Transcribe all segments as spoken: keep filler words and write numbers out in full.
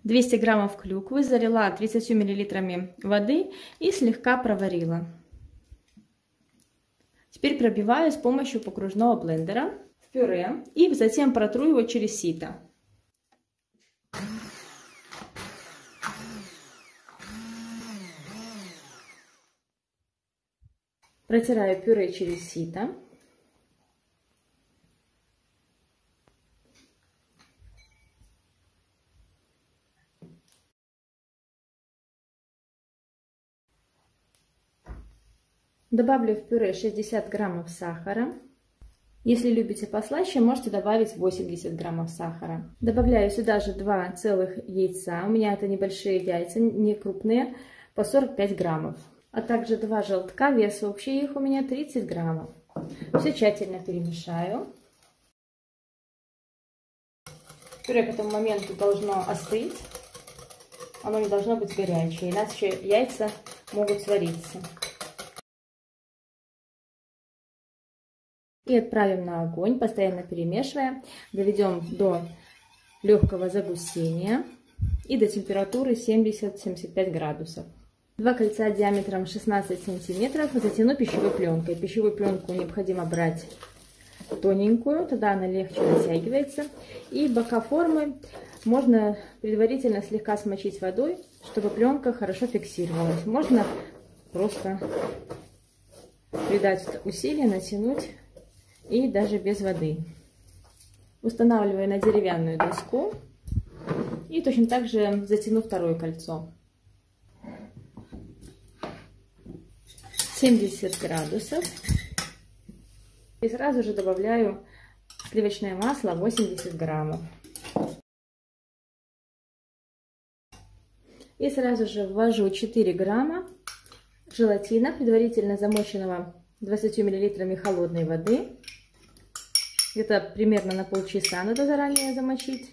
двести граммов клюквы залила тридцатью миллилитрами воды и слегка проварила. Теперь пробиваю с помощью покружного блендера в пюре и затем протру его через сито. Протираю пюре через сито. Добавлю в пюре шестьдесят граммов сахара. Если любите послаще, можете добавить восемьдесят граммов сахара. Добавляю сюда же два целых яйца. У меня это небольшие яйца, не крупные, по сорок пять граммов. А также два желтка, вес общий их у меня тридцать граммов. Все тщательно перемешаю. Пюре к этому моменту должно остыть. Оно не должно быть горячее, иначе яйца могут свариться. И отправим на огонь, постоянно перемешивая. Доведем до легкого загустения и до температуры семьдесят — семьдесят пять градусов. Два кольца диаметром шестнадцать сантиметров затяну пищевой пленкой. Пищевую пленку необходимо брать тоненькую, тогда она легче натягивается. И бока формы можно предварительно слегка смочить водой, чтобы пленка хорошо фиксировалась. Можно просто придать усилие, натянуть. И даже без воды. Устанавливаю на деревянную доску и точно так же затяну второе кольцо. семьдесят градусов. И сразу же добавляю сливочное масло восемьдесят граммов. И сразу же ввожу четыре грамма желатина, предварительно замоченного двадцатью миллилитрами холодной воды. Где-то примерно на полчаса надо заранее замочить.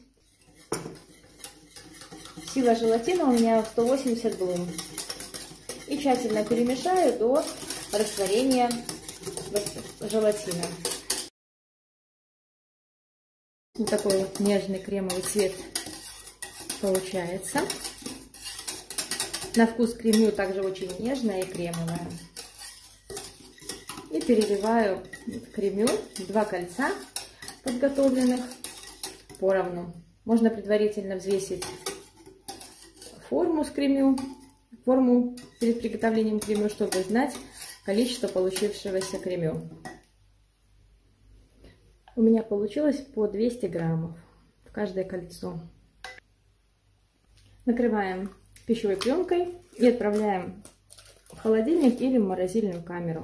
Сила желатина у меня сто восемьдесят блум. И тщательно перемешаю до растворения желатина. Вот такой вот нежный кремовый цвет получается. На вкус кремю также очень нежная и кремовая. И переливаю в кремю два кольца подготовленных поровну. Можно предварительно взвесить форму с кремю, форму перед приготовлением кремю, чтобы знать количество получившегося кремю. У меня получилось по двести граммов в каждое кольцо. Накрываем пищевой пленкой и отправляем в холодильник или в морозильную камеру.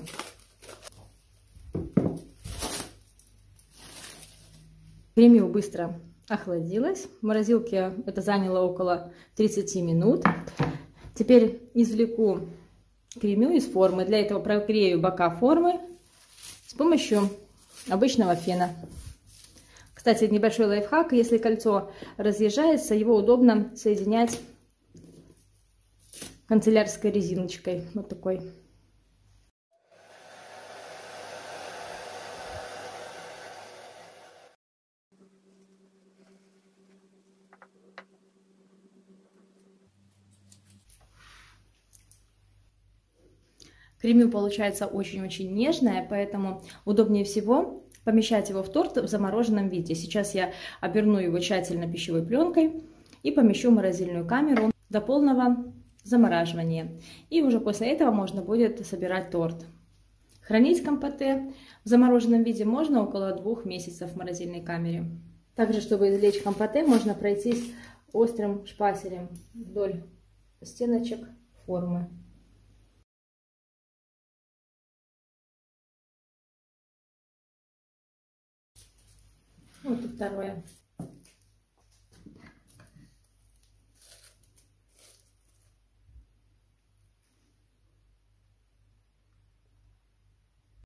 Кремю быстро охладилось. В морозилке это заняло около тридцати минут. Теперь извлеку кремю из формы. Для этого прогрею бока формы с помощью обычного фена. Кстати, небольшой лайфхак. Если кольцо разъезжается, его удобно соединять канцелярской резиночкой. Вот такой. Кремю получается очень-очень нежное, поэтому удобнее всего помещать его в торт в замороженном виде. Сейчас я оберну его тщательно пищевой пленкой и помещу в морозильную камеру до полного замораживания. И уже после этого можно будет собирать торт. Хранить компоте в замороженном виде можно около двух месяцев в морозильной камере. Также, чтобы извлечь компоте, можно пройтись острым шпателем вдоль стеночек формы. Вот и второе.